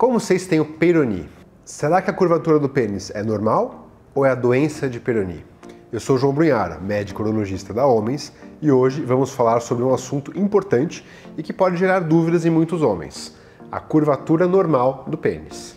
Como vocês têm o Peyronie? Será que a curvatura do pênis é normal ou é a doença de Peyronie? Eu sou João Brunhara, médico urologista da Homens, e hoje vamos falar sobre um assunto importante e que pode gerar dúvidas em muitos homens: a curvatura normal do pênis.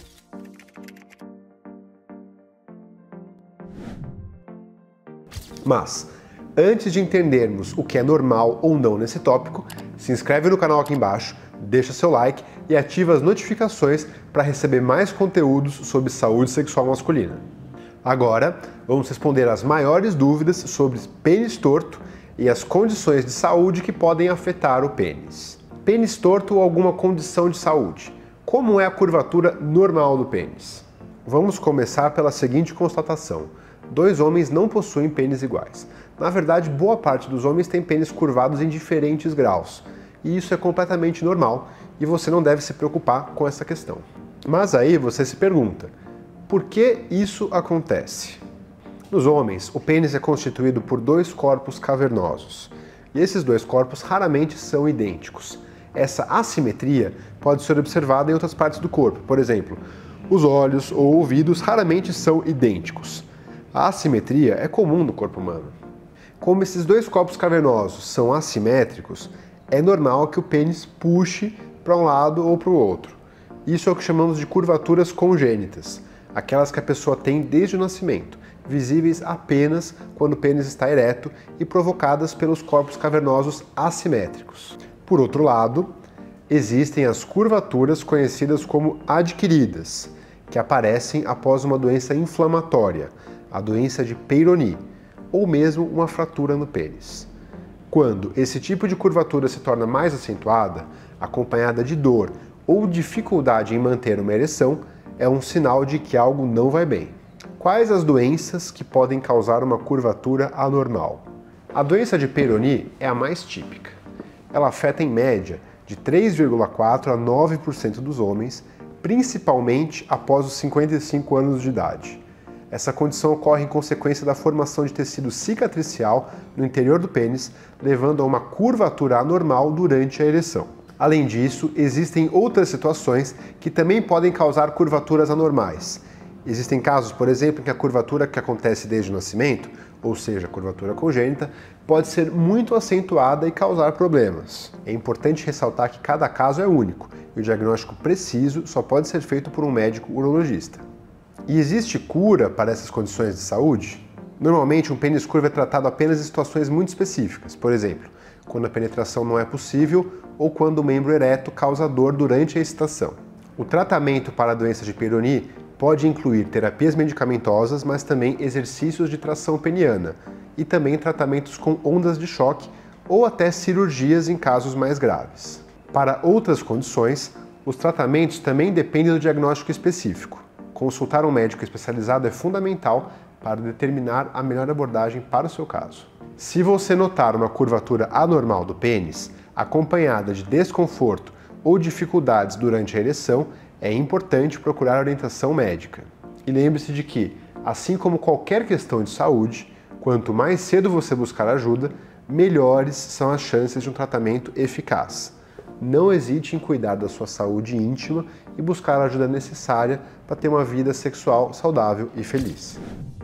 Mas, antes de entendermos o que é normal ou não nesse tópico, se inscreve no canal aqui embaixo, deixa seu like e ativa as notificações para receber mais conteúdos sobre saúde sexual masculina. Agora, vamos responder as maiores dúvidas sobre pênis torto e as condições de saúde que podem afetar o pênis. Pênis torto ou alguma condição de saúde? Como é a curvatura normal do pênis? Vamos começar pela seguinte constatação: dois homens não possuem pênis iguais. Na verdade, boa parte dos homens tem pênis curvados em diferentes graus, e isso é completamente normal e você não deve se preocupar com essa questão. Mas aí você se pergunta: por que isso acontece? Nos homens, o pênis é constituído por dois corpos cavernosos, e esses dois corpos raramente são idênticos. Essa assimetria pode ser observada em outras partes do corpo, por exemplo, os olhos ou ouvidos raramente são idênticos. A assimetria é comum no corpo humano. Como esses dois corpos cavernosos são assimétricos, é normal que o pênis puxe para um lado ou para o outro. Isso é o que chamamos de curvaturas congênitas, aquelas que a pessoa tem desde o nascimento, visíveis apenas quando o pênis está ereto e provocadas pelos corpos cavernosos assimétricos. Por outro lado, existem as curvaturas conhecidas como adquiridas, que aparecem após uma doença inflamatória, a doença de Peyronie, ou mesmo uma fratura no pênis. Quando esse tipo de curvatura se torna mais acentuada, acompanhada de dor ou dificuldade em manter uma ereção, é um sinal de que algo não vai bem. Quais as doenças que podem causar uma curvatura anormal? A doença de Peyronie é a mais típica. Ela afeta em média de 3,4% a 9% dos homens, principalmente após os 55 anos de idade. Essa condição ocorre em consequência da formação de tecido cicatricial no interior do pênis, levando a uma curvatura anormal durante a ereção. Além disso, existem outras situações que também podem causar curvaturas anormais. Existem casos, por exemplo, em que a curvatura que acontece desde o nascimento, ou seja, a curvatura congênita, pode ser muito acentuada e causar problemas. É importante ressaltar que cada caso é único e o diagnóstico preciso só pode ser feito por um médico urologista. E existe cura para essas condições de saúde? Normalmente, um pênis curvo é tratado apenas em situações muito específicas, por exemplo, quando a penetração não é possível ou quando o membro ereto causa dor durante a excitação. O tratamento para a doença de Peyronie pode incluir terapias medicamentosas, mas também exercícios de tração peniana e também tratamentos com ondas de choque ou até cirurgias em casos mais graves. Para outras condições, os tratamentos também dependem do diagnóstico específico. Consultar um médico especializado é fundamental para determinar a melhor abordagem para o seu caso. Se você notar uma curvatura anormal do pênis, acompanhada de desconforto ou dificuldades durante a ereção, é importante procurar orientação médica. E lembre-se de que, assim como qualquer questão de saúde, quanto mais cedo você buscar ajuda, melhores são as chances de um tratamento eficaz. Não hesite em cuidar da sua saúde íntima e buscar a ajuda necessária para ter uma vida sexual saudável e feliz.